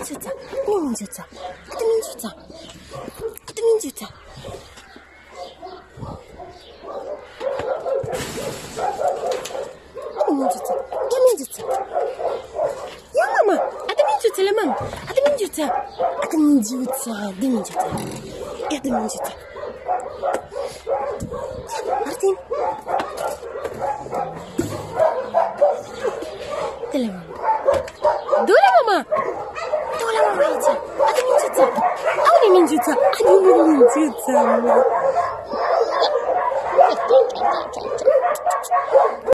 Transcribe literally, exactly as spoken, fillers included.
mingiuța, nu mingiuța, adu mingiuța, adu mingiuța. Adu mingiuța, ia mingiuța. Ia, mama, adu mingiuțele, mama, adu mingiuța, adu mingiuța, adu mingiuța, ia adu mingiuța. Martin. Du-le, mama. Du-le, mama. Du-le, mama, aici. Adu mingiuța. Adu mingiuța. Adu mingiuța, mama.